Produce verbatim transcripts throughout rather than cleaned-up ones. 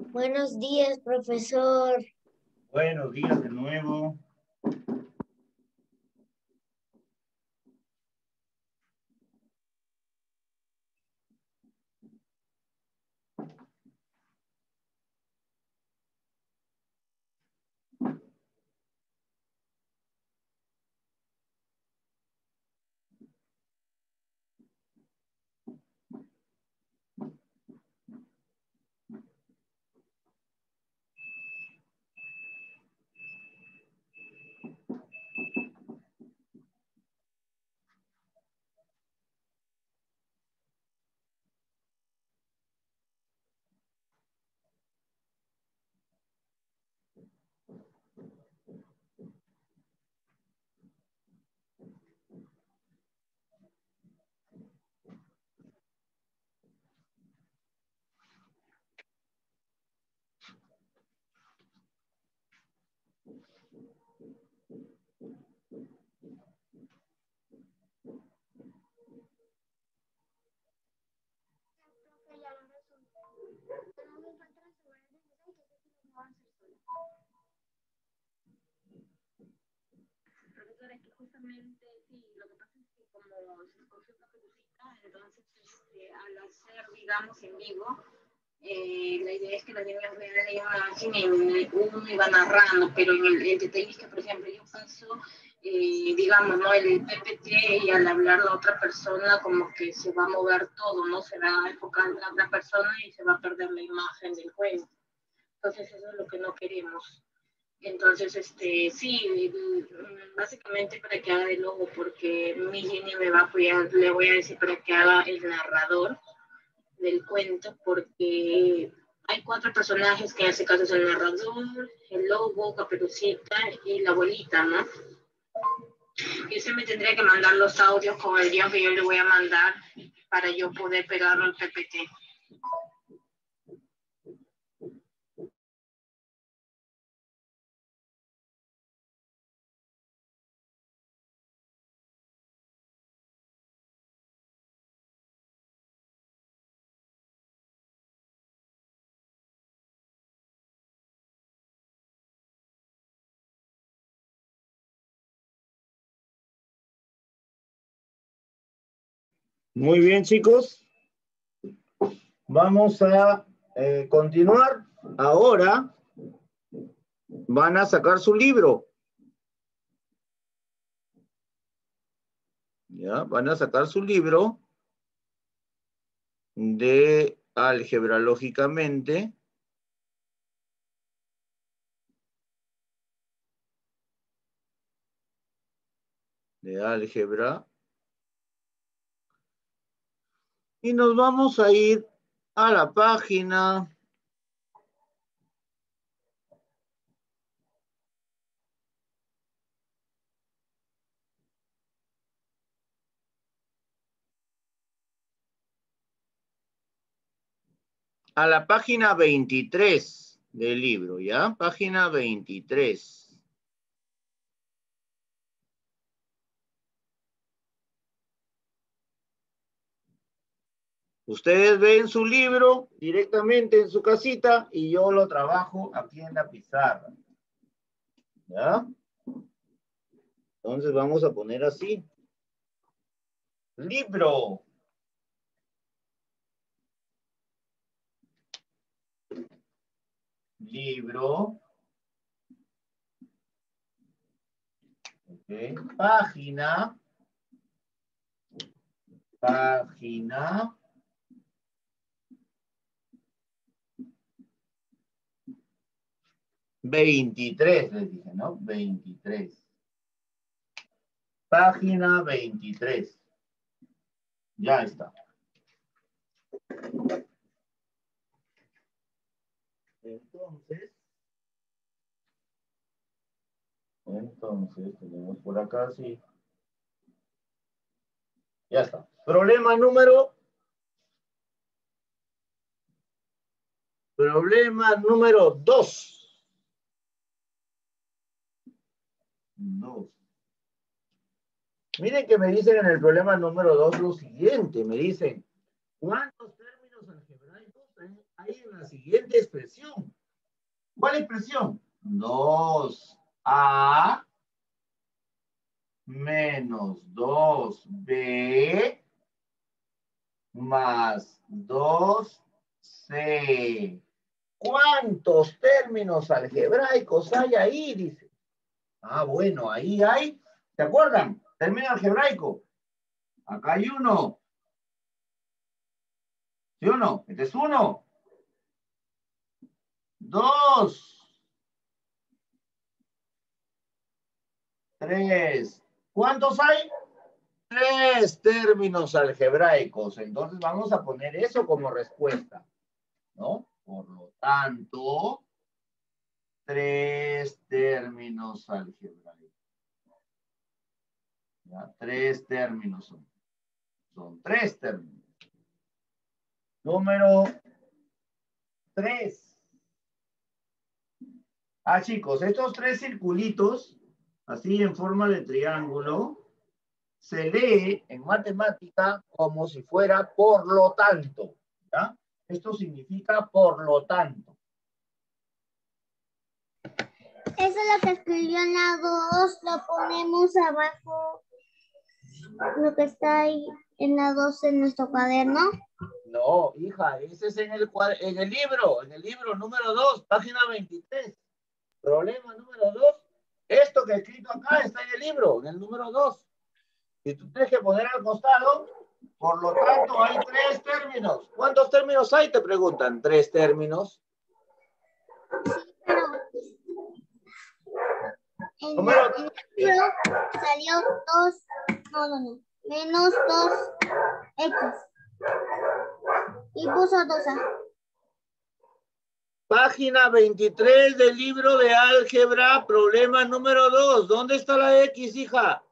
Buenos días, profesor. Buenos días de nuevo. Profesora, que justamente, sí, lo que pasa es que como se escogió Caperucita, entonces este, al hacer, digamos, en vivo, eh, la idea es que los niños vean la imagen y uno iba narrando, pero en el, el detalle es que, por ejemplo, yo paso, eh, digamos, ¿no? El P P T y al hablar la otra persona como que se va a mover todo, ¿no? Se va a enfocar en la otra persona y se va a perder la imagen del juego. Entonces eso es lo que no queremos. Entonces, este, sí, básicamente para que haga el logo, porque mi Jenny me va a apoyar, le voy a decir para que haga el narrador del cuento, porque hay cuatro personajes que en este caso es el narrador, el lobo, Caperucita y la abuelita, ¿no? Y usted me tendría que mandar los audios con el guión que yo le voy a mandar para yo poder pegarlo al P P T. Muy bien, chicos. Vamos a eh, continuar. Ahora van a sacar su libro. ¿Ya? Van a sacar su libro de álgebra, lógicamente. De álgebra. Y nos vamos a ir a la página a la página veintitrés del libro, ¿ya? Página veintitrés. Ustedes ven su libro directamente en su casita y yo lo trabajo aquí en la pizarra. ¿Ya? Entonces vamos a poner así. Libro. Libro. Okay. Página. Página. veintitrés, les dije, ¿no? veintitrés. Página veintitrés. Ya está. Entonces, entonces tenemos por acá, sí. Ya está. Problema número. Problema número dos. Dos. Miren que me dicen en el problema número dos lo siguiente. Me dicen, ¿cuántos términos algebraicos hay en la siguiente expresión. ¿Cuál expresión? dos a menos dos b más dos c. ¿Cuántos términos algebraicos hay ahí? Dice. Ah, bueno, ahí hay. ¿Se acuerdan? Término algebraico. Acá hay uno. ¿Sí o no? Este es uno. Dos. Tres. ¿Cuántos hay? Tres términos algebraicos. Entonces vamos a poner eso como respuesta, ¿no? Por lo tanto, tres términos algebraicos. ¿Ya? Tres términos son. Son tres términos. Número tres. Ah, chicos, estos tres circulitos, así en forma de triángulo, se lee en matemática como si fuera por lo tanto. ¿Ya? Esto significa por lo tanto. Eso es lo que escribió en la dos, lo ponemos abajo, lo que está ahí en la dos en nuestro cuaderno. No, hija, ese es en el, en el libro, en el libro número dos, página veintitrés. Problema número dos. Esto que he escrito acá está en el libro, en el número dos. Y tú tienes que poner al costado, por lo tanto, hay tres términos. ¿Cuántos términos hay? Te preguntan. Tres términos. Sí, pero en, Número la, en el libro salió dos, no, no, no, menos dos X. Y puso dos A. Página veintitrés del libro de álgebra, problema número dos. ¿Dónde está la X, hija?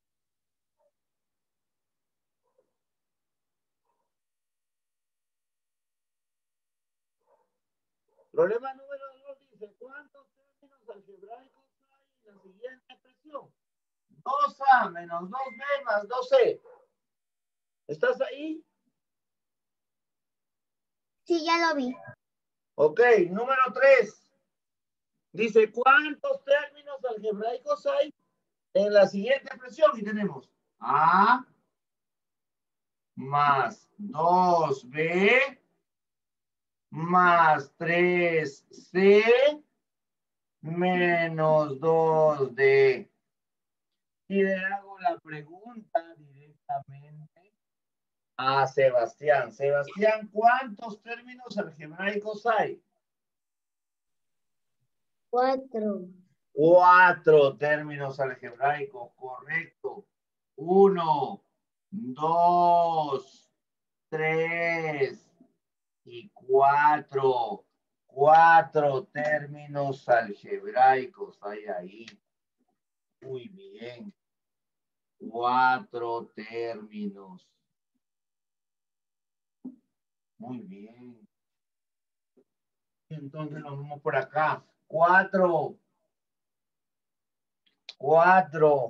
Problema número dos dice, ¿cuántos términos algebraicos hay en la siguiente expresión? dos A menos dos B más dos C. ¿Estás ahí? Sí, ya lo vi. Ok, número tres. Dice, ¿cuántos términos algebraicos hay en la siguiente expresión? Y tenemos A más dos B más tres C menos dos D. Y le hago la pregunta directamente a Sebastián. Sebastián, ¿cuántos términos algebraicos hay? Cuatro. Cuatro términos algebraicos, correcto. Uno, dos, tres y cuatro. Cuatro términos algebraicos hay ahí. Muy bien. Cuatro términos. Muy bien. Entonces nos vamos por acá. Cuatro. Cuatro.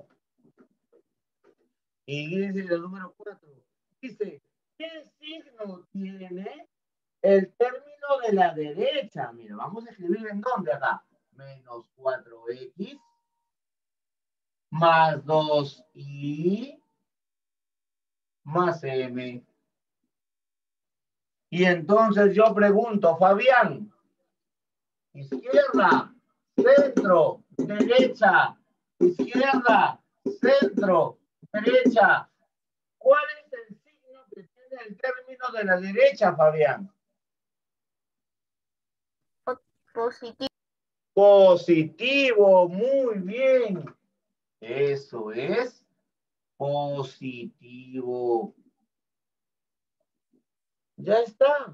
Y dice el número cuatro. Dice, ¿qué signo tiene el término de la derecha? Mira, vamos a escribir en dónde acá. Menos cuatro X más dos Y más M. Y entonces yo pregunto, Fabián, izquierda, centro, derecha, izquierda, centro, derecha. ¿Cuál es el signo que tiene el término de la derecha, Fabián? Positivo. Positivo, muy bien. Eso es positivo. Ya está.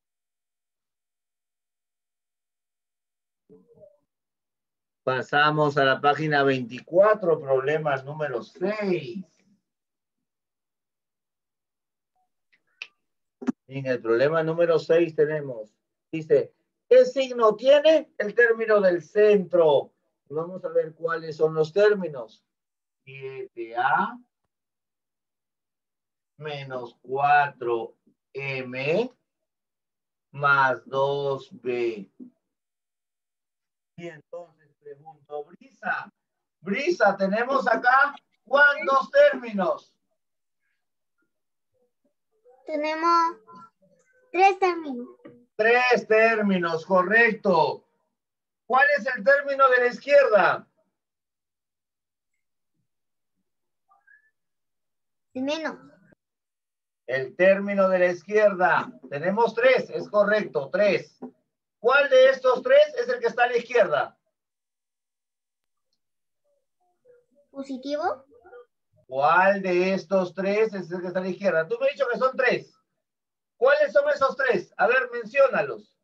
Pasamos a la página veinticuatro, problema número seis. En el problema número seis tenemos, dice, ¿qué signo tiene el término del centro? Vamos a ver cuáles son los términos. siete A menos cuatro M más dos b. Y entonces pregunto, Brisa, Brisa, tenemos acá ¿cuántos términos? Tenemos tres términos. Tres términos, correcto. ¿Cuál es el término de la izquierda? De menos. El término de la izquierda. Tenemos tres, es correcto, tres. ¿Cuál de estos tres es el que está a la izquierda? Positivo. ¿Cuál de estos tres es el que está a la izquierda? Tú me has dicho que son tres. ¿Cuáles son esos tres? A ver, menciónalos.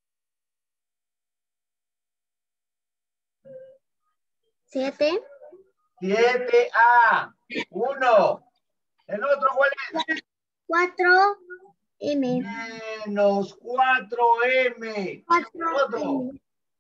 Siete. siete a. uno. ¿El otro cuál es? Cuatro. M. Menos cuatro eme. Cuatro. Otro. M.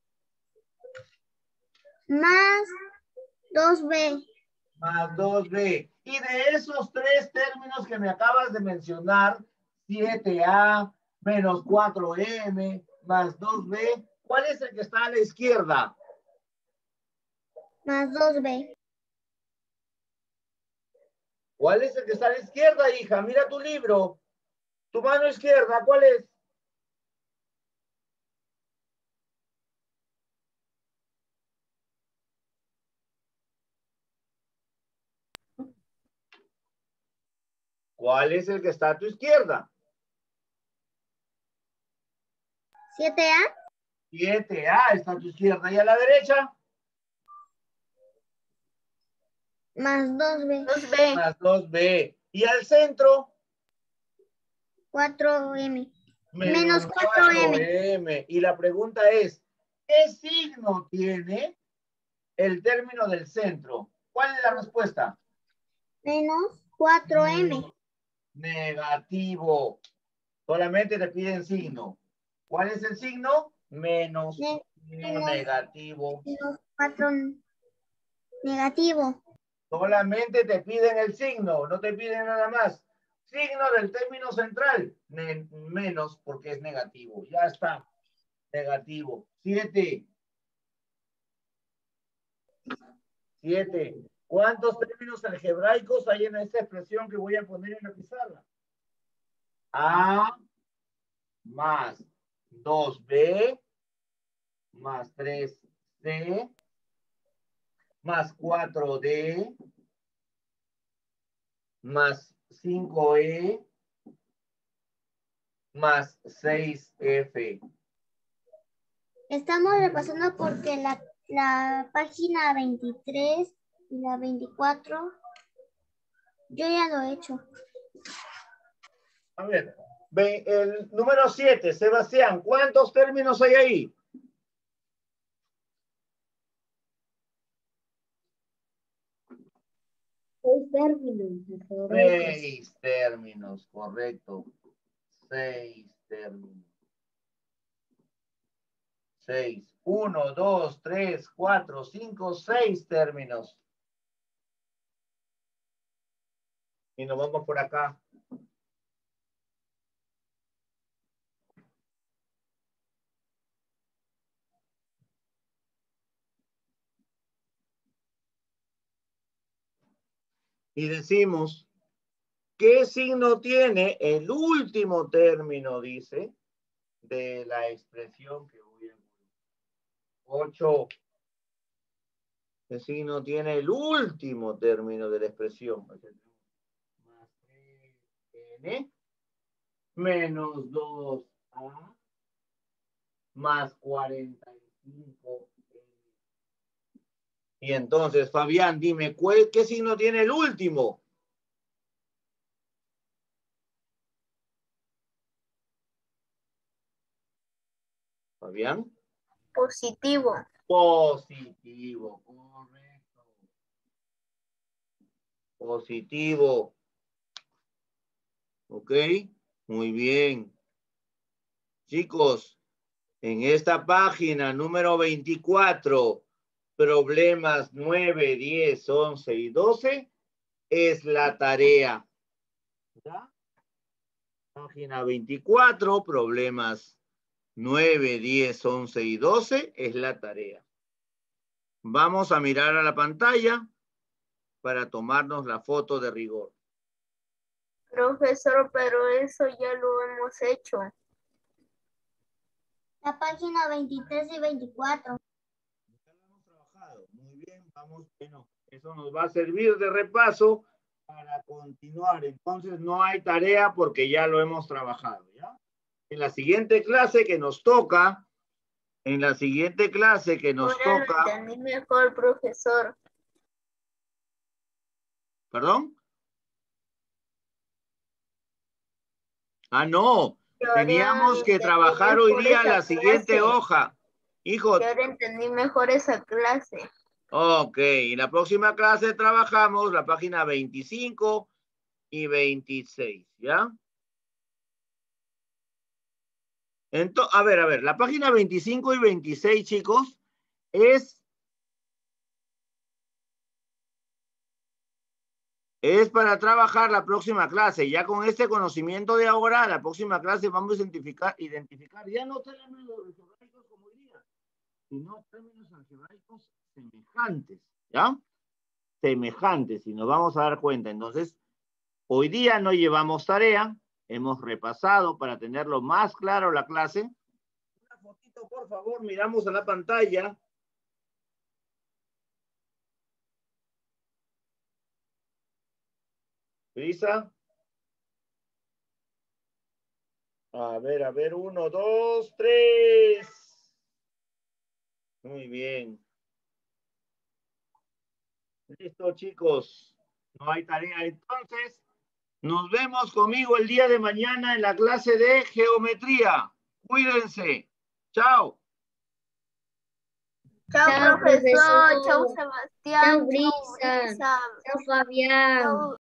Más dos b. Más dos be. Y de esos tres términos que me acabas de mencionar, siete a, menos cuatro eme, más dos be, ¿cuál es el que está a la izquierda? Más dos b. ¿Cuál es el que está a la izquierda, hija? Mira tu libro. Tu mano izquierda, ¿cuál es? ¿Cuál es el que está a tu izquierda? siete a. siete a está a tu izquierda. ¿Y a la derecha? Más dos b. dos b. Más dos be. ¿Y al centro? cuatro eme. Menos, Menos cuatro eme. eme. Y la pregunta es, ¿qué signo tiene el término del centro? ¿Cuál es la respuesta? Menos cuatro eme. Negativo. Solamente te piden signo. ¿Cuál es el signo? Menos. Ne- menos- Negativo. Menos cuatro negativo. Solamente te piden el signo, no te piden nada más. Signo del término central, Men- menos porque es negativo. Ya está. Negativo. Siete. Siete. ¿Cuántos términos algebraicos hay en esta expresión que voy a poner en la pizarra? A más dos be más tres ce más cuatro de más cinco e más seis efe. Estamos repasando porque la, la página veintitrés y la veinticuatro yo ya lo he hecho. A ver, ve, el número siete, Sebastián, ¿cuántos términos hay ahí? Seis términos. Seis términos, correcto. Seis términos. Seis. Uno, dos, tres, cuatro, cinco, seis términos. Y nos vamos por acá. Y decimos, ¿qué signo tiene el último término, dice, de la expresión que voy a poner? Ocho. ¿Qué signo tiene el último término de la expresión? Más tres ene menos dos a más cuarenta y cinco ene. Y entonces, Fabián, dime, ¿cuál, ¿qué signo tiene el último? Fabián. Positivo. Positivo, correcto. Positivo. Ok, muy bien. Chicos, en esta página número veinticuatro, problemas nueve, diez, once y doce, es la tarea. ¿Ya? Página veinticuatro, problemas nueve, diez, once y doce es la tarea. Vamos a mirar a la pantalla para tomarnos la foto de rigor. Profesor, pero eso ya lo hemos hecho. La página veintitrés y veinticuatro. Ya lo hemos trabajado. Muy bien, vamos. Bueno, eso nos va a servir de repaso para continuar. Entonces no hay tarea porque ya lo hemos trabajado, ¿ya? En la siguiente clase que nos toca, en la siguiente clase que nos Ahora lo toca... entendí mejor, profesor. ¿Perdón? Ah, no. Teníamos que trabajar hoy día la siguiente hoja. Hijo. Yo ahora entendí mejor esa clase. Ok, en la próxima clase trabajamos la página veinticinco y veintiséis, ¿ya? Entonces, a ver, a ver, la página veinticinco y veintiséis, chicos, es... Es para trabajar la próxima clase. Ya con este conocimiento de ahora, la próxima clase vamos a identificar, identificar ya no términos algebraicos como hoy día, sino términos algebraicos semejantes, ¿ya? Semejantes, y nos vamos a dar cuenta. Entonces, hoy día no llevamos tarea, hemos repasado para tenerlo más claro la clase. Una fotito, por favor, miramos a la pantalla. Brisa. A ver, a ver, uno, dos, tres. Muy bien. Listo, chicos. No hay tarea. Entonces, nos vemos conmigo el día de mañana en la clase de geometría. Cuídense. Chao. Chao, Chao, profesor. profesor. Chao, Sebastián. Chao, Brisa. Chao, Fabián. Chao.